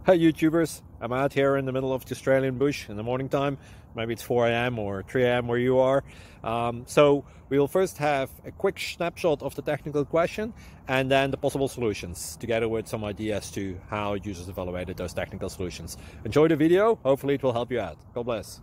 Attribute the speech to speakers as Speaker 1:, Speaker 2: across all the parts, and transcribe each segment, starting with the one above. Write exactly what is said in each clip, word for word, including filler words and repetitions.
Speaker 1: Hi YouTubers, I'm out here in the middle of the Australian bush in the morning time. Maybe it's four A M or three A M where you are. Um, so we'll first have a quick snapshot of the technical question and then the possible solutions, together with some ideas to how users evaluated those technical solutions. Enjoy the video, hopefully it will help you out. God bless.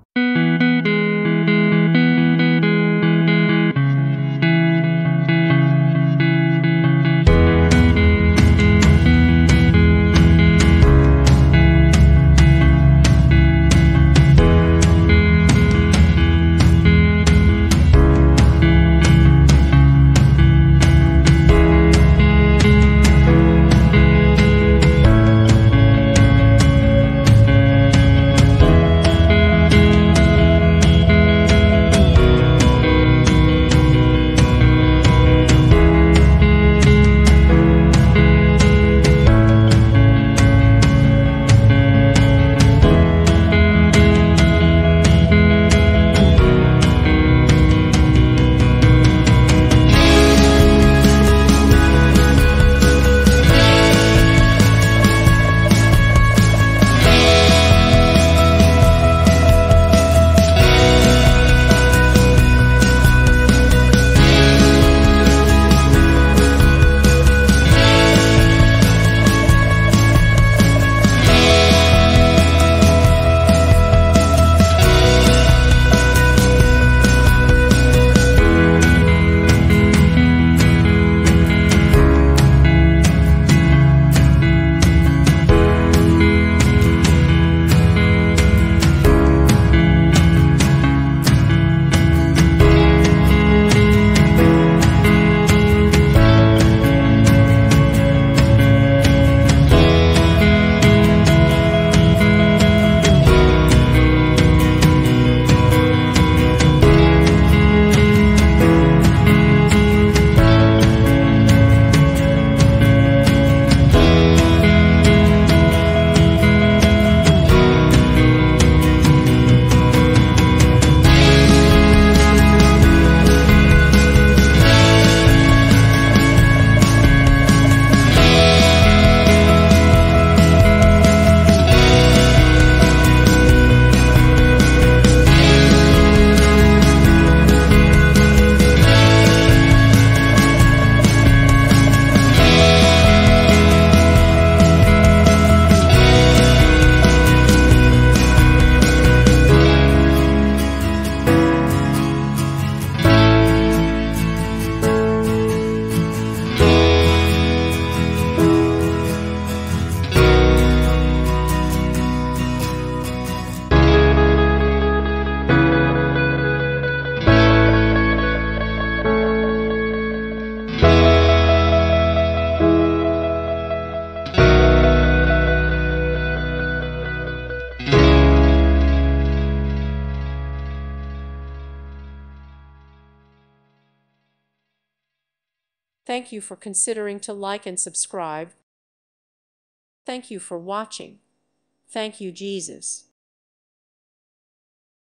Speaker 2: Thank you for considering to like and subscribe. Thank you for watching. Thank you, Jesus.